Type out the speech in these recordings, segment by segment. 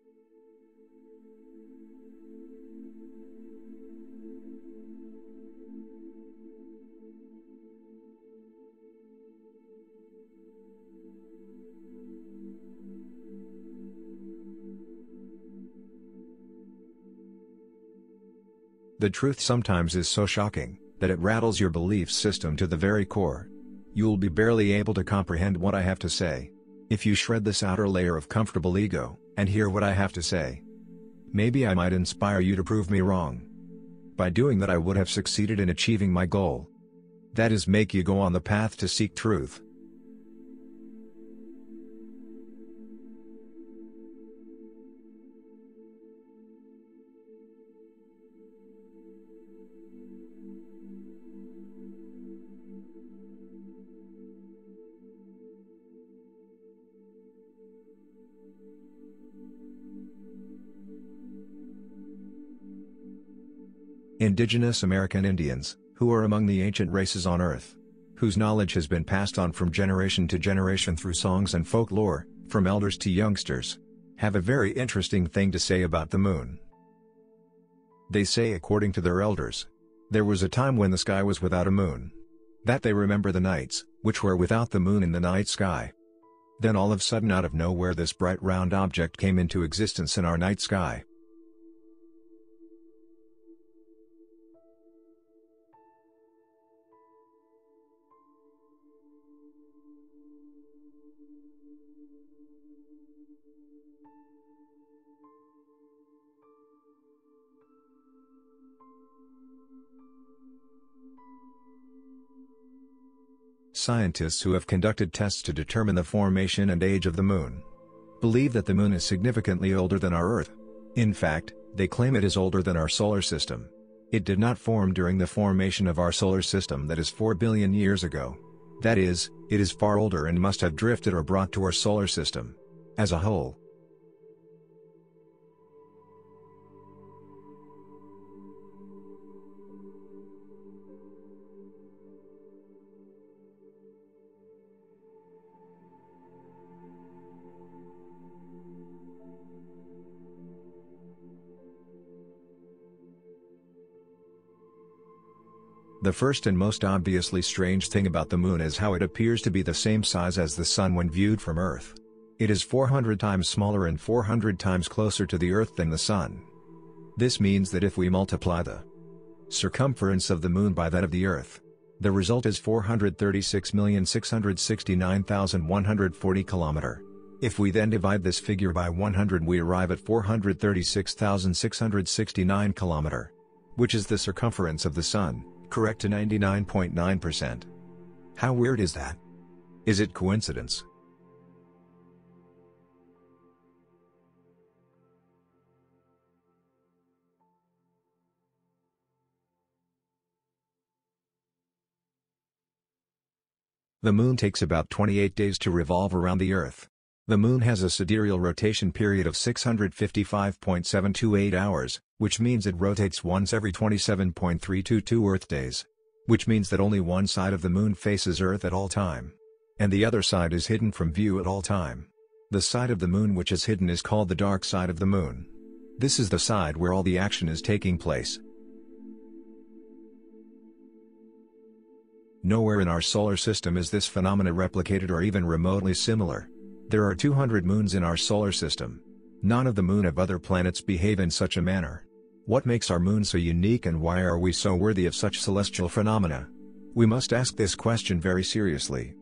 The truth sometimes is so shocking, that it rattles your belief system to the very core. You'll be barely able to comprehend what I have to say. If you shred this outer layer of comfortable ego, and hear what I have to say, maybe I might inspire you to prove me wrong. By doing that I would have succeeded in achieving my goal. That is, make you go on the path to seek truth. Indigenous American Indians, who are among the ancient races on Earth, whose knowledge has been passed on from generation to generation through songs and folklore, from elders to youngsters, have a very interesting thing to say about the moon. They say, according to their elders, there was a time when the sky was without a moon. That they remember the nights, which were without the moon in the night sky. Then all of a sudden, out of nowhere, this bright round object came into existence in our night sky. Scientists who have conducted tests to determine the formation and age of the moon believe that the moon is significantly older than our Earth. In fact, they claim it is older than our solar system. It did not form during the formation of our solar system, that is 4 billion years ago. That is, it is far older and must have drifted or brought to our solar system as a whole. The first and most obviously strange thing about the moon is how it appears to be the same size as the sun when viewed from Earth. It is 400 times smaller and 400 times closer to the Earth than the sun. This means that if we multiply the circumference of the moon by that of the Earth, the result is 436,669,140 km. If we then divide this figure by 100, we arrive at 436,669 km, which is the circumference of the sun. Correct to 99.9%. How weird is that? Is it coincidence? The moon takes about 28 days to revolve around the Earth. The moon has a sidereal rotation period of 655.728 hours, which means it rotates once every 27.322 Earth days. Which means that only one side of the moon faces Earth at all time. And the other side is hidden from view at all time. The side of the moon which is hidden is called the dark side of the moon. This is the side where all the action is taking place. Nowhere in our solar system is this phenomena replicated or even remotely similar. There are 200 moons in our solar system. None of the moon of other planets behave in such a manner. What makes our moon so unique, and why are we so worthy of such celestial phenomena? We must ask this question very seriously.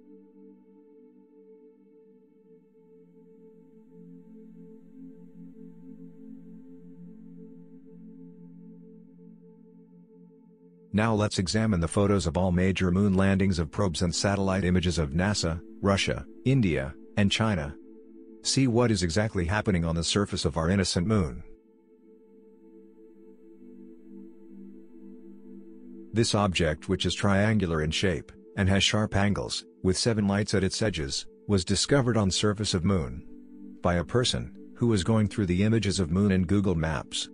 Now let's examine the photos of all major moon landings of probes and satellite images of NASA, Russia, India, and China. See what is exactly happening on the surface of our innocent moon. This object, which is triangular in shape, and has sharp angles, with 7 lights at its edges, was discovered on surface of moon by a person who was going through the images of moon in Google Maps.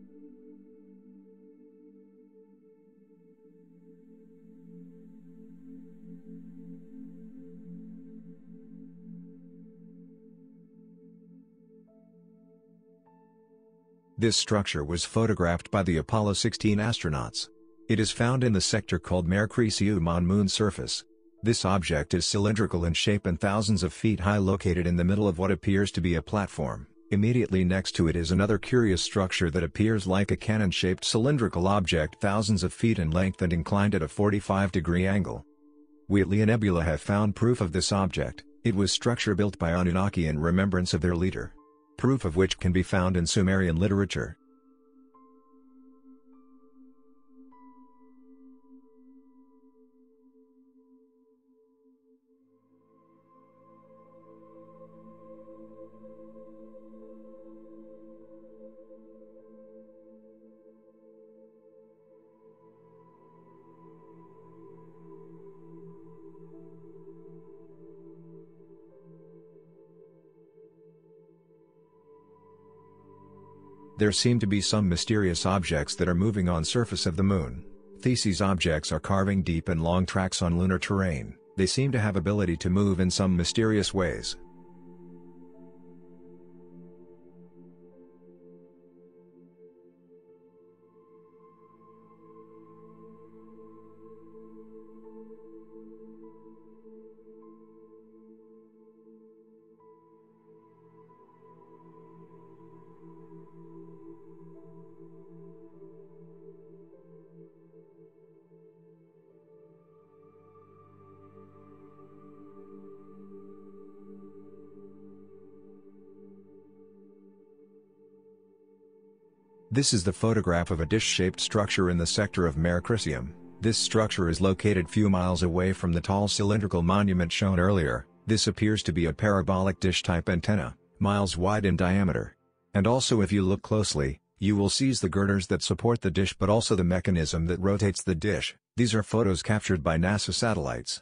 This structure was photographed by the Apollo 16 astronauts. It is found in the sector called Mare Crisium on Moon surface. This object is cylindrical in shape and thousands of feet high, located in the middle of what appears to be a platform. Immediately next to it is another curious structure that appears like a cannon-shaped cylindrical object thousands of feet in length and inclined at a 45-degree angle. Wheatley and Nebula have found proof of this object. It was structure built by Anunnaki in remembrance of their leader. Proof of which can be found in Sumerian literature. There seem to be some mysterious objects that are moving on surface of the moon. These objects are carving deep and long tracks on lunar terrain. They seem to have ability to move in some mysterious ways. This is the photograph of a dish-shaped structure in the sector of Mare Crisium. This structure is located few miles away from the tall cylindrical monument shown earlier. This appears to be a parabolic dish-type antenna, miles wide in diameter. And also, if you look closely, you will see the girders that support the dish, but also the mechanism that rotates the dish. These are photos captured by NASA satellites.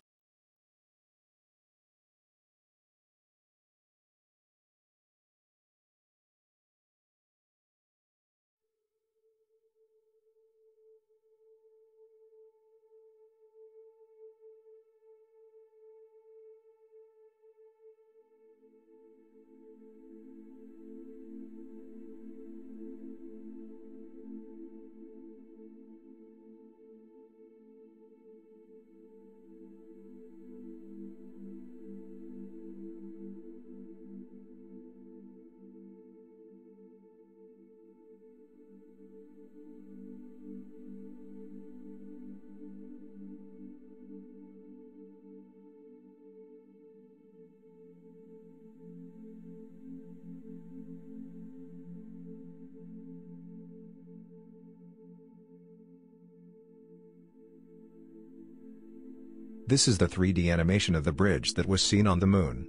This is the 3D animation of the bridge that was seen on the moon.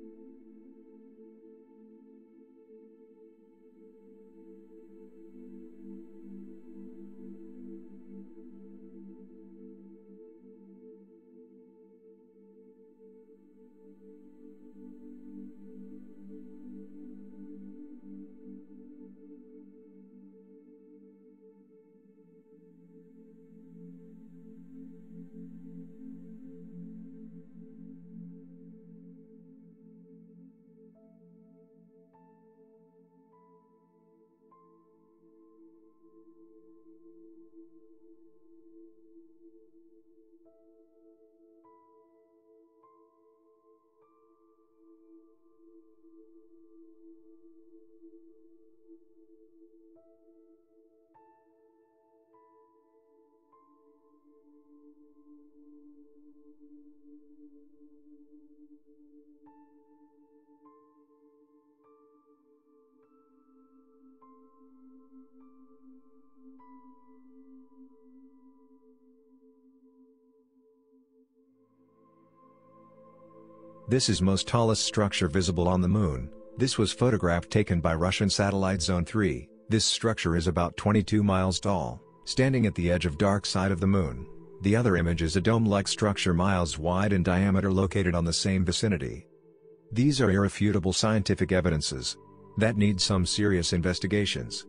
This is most tallest structure visible on the moon. This was photograph taken by Russian satellite Zone 3. This structure is about 22 miles tall, standing at the edge of dark side of the moon. The other image is a dome-like structure miles wide in diameter located on the same vicinity. These are irrefutable scientific evidences that need some serious investigations.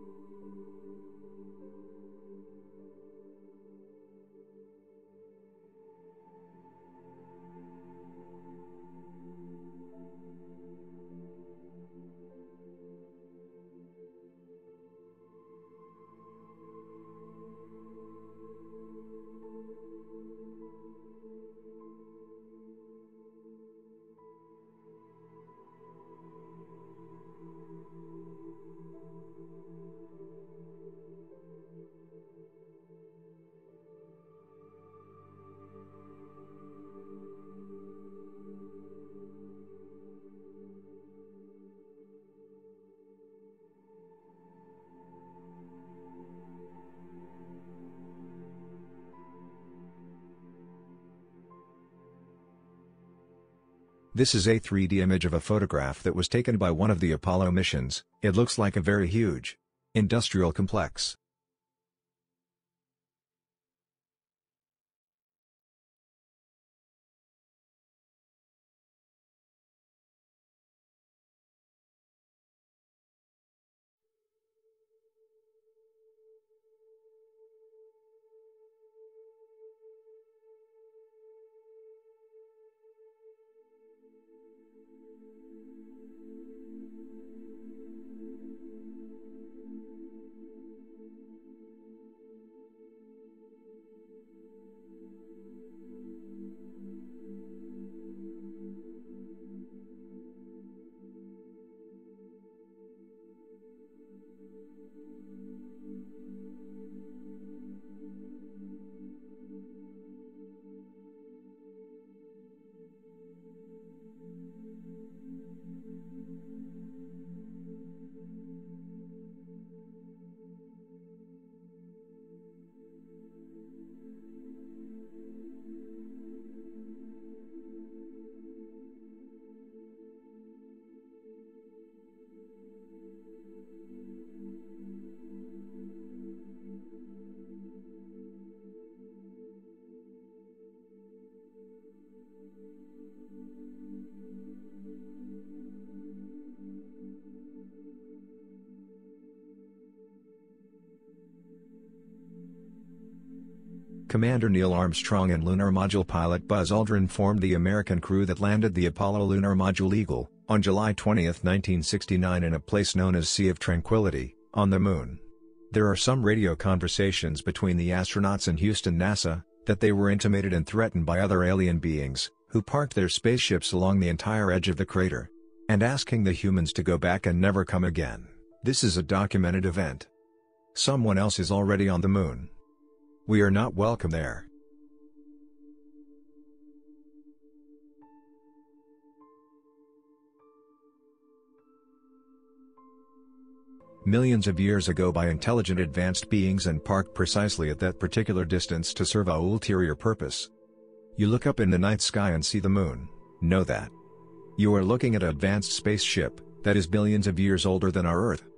This is a 3D image of a photograph that was taken by one of the Apollo missions. It looks like a very huge industrial complex. Commander Neil Armstrong and lunar module pilot Buzz Aldrin formed the American crew that landed the Apollo lunar module Eagle, on July 20, 1969 in a place known as Sea of Tranquility, on the Moon. There are some radio conversations between the astronauts and Houston NASA, that they were intimated and threatened by other alien beings, who parked their spaceships along the entire edge of the crater, and asking the humans to go back and never come again. This is a documented event. Someone else is already on the Moon. We are not welcome there. Millions of years ago by intelligent advanced beings and parked precisely at that particular distance to serve a ulterior purpose. You look up in the night sky and see the Moon, know that. You are looking at an advanced spaceship, that is billions of years older than our Earth.